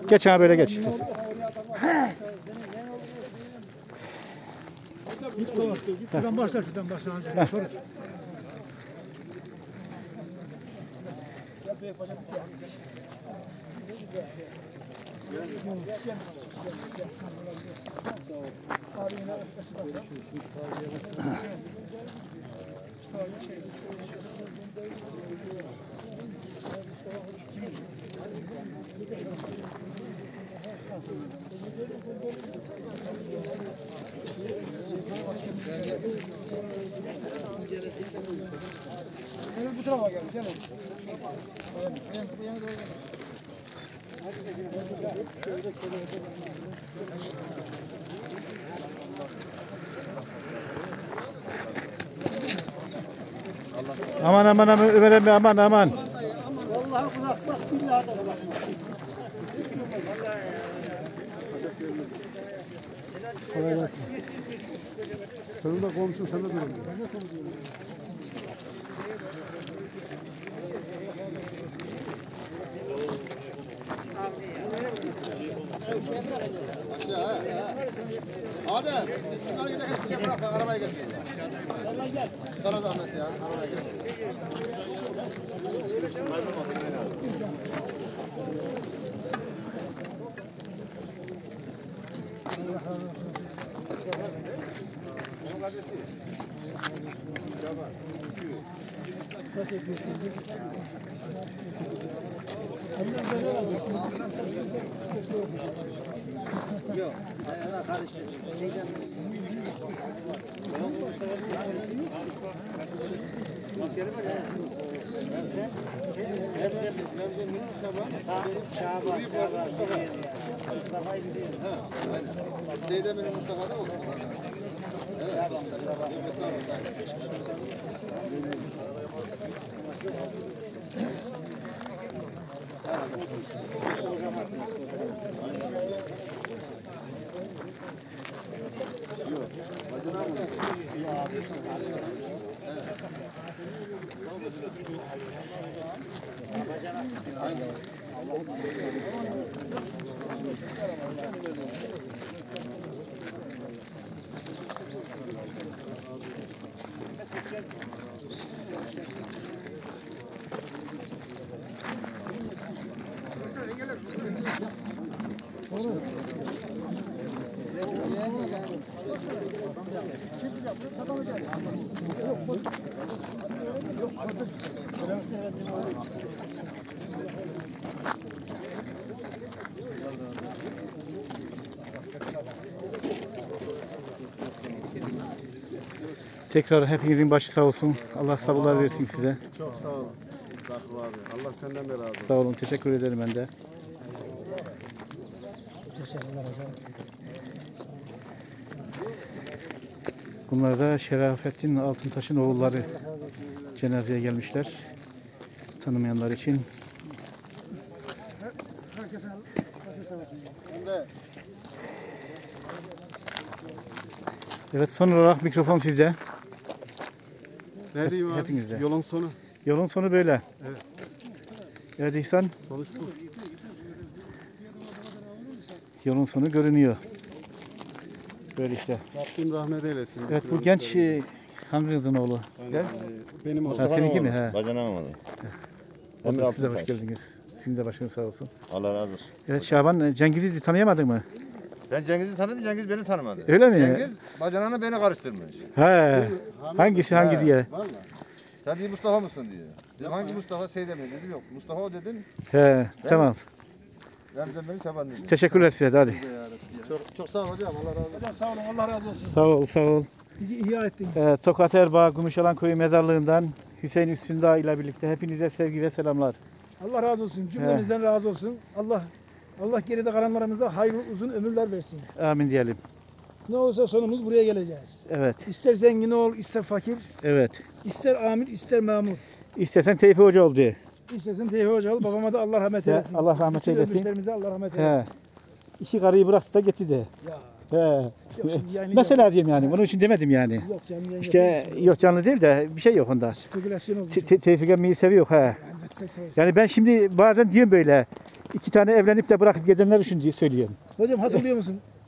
Geç abi böyle geç istersen. Şuradan başla, şuradan başla. Gelin bu tarafa gelin, gelin. Aman aman aman Ömer emmi aman aman. Vallahi kulak bak billahi de kulak. Kolay gelsin. Senin de komşun sen de durun. Hadi. Şunları gidelim. Bırak arabaya geç. Sana zahmet ya. Arabaya geç. Yok. Ayağına karıştı. Maskeli var ya. Nereden Mustafa? Şaban. Mustafa'yı biliyorum. Ha, aynen. Seydemir'in Mustafa da o. Evet. Tekrar hepinizin başı sağ olsun. Allah sabırlar versin size. Çok sağ olun. Rahmi abi. Allah senden de razı olsun. Sağ olun. Teşekkür ederim ben de. Teşekkürler hocam. Bunlar da Şerafettin Altıntaş'ın oğulları cenazeye gelmişler. Tanımayanlar için. Evet, son olarak mikrofon sizde. Ne diyeyim abi? Hepinizde. Yolun sonu. Yolun sonu böyle. Evet. Evet İhsan, Sonuç bu. yolun sonu görünüyor. Böyle işte. Rabbim rahmet eylesin. Evet, bu genç hangi kızın oğlu? Gel. Benim Ha, olsun. seninki mi? He. Bacanağım onu. Oldu, siz de hoş geldiniz. Sizin de başınız sağ olsun. Allah razı olsun. Evet Şaban, Cengiz'i tanıyamadın mı? Ben Cengiz'i tanıdım, Cengiz beni tanımadı. Öyle mi? Cengiz bacanağını beni karıştırmış. He. Hangisi hangi diye? Vallahi. Sen diye Mustafa mısın diye. Dedim hangi Mustafa? Seydemin dedim yok. Mustafa o dedim. He, tamam. Remzen beni Şaban dedim. Teşekkürler size de hadi. Çok sağ ol hocam. Allah razı olsun. Hocam sağ olun, Allah razı olsun. Sağ ol, sağ ol. Bizi ihya ettin. Tokat Erbağ Gümüşalan Köyü Mezarlığı'ndan Hüseyin Üstündağ ile birlikte hepinize sevgi ve selamlar. Allah razı olsun. Cümlemizden razı olsun. Allah geride kalanlarımıza hayırlı uzun ömürler versin. Amin diyelim. Ne olursa sonumuz buraya geleceğiz. Evet, İster zengin ol, ister fakir, evet. ister amir, ister memur. İstersen Tevfi Hoca ol diye. İstersen Tevhi Hoca ol, babama da Allah rahmet eylesin. Allah rahmet Bütün eylesin. ölmüşlerimize Allah rahmet He. eylesin. 2 karıyı bıraktı da gitti de. Ya He. Yok şimdi yayınlayacağım. Mesela diyeyim yani. Onun için demedim yani. Yok canlı yayın İşte yapıyoruz. yok canlı değil de bir şey yok onda. Spekülasyon olmuş. Tevfik emmiyi seviyor ha. Yani ses olsun. Yani ben şimdi bazen diyorum böyle 2 tane evlenip de bırakıp gidenler için diye söylüyorum. Hocam hazırlıyor musun?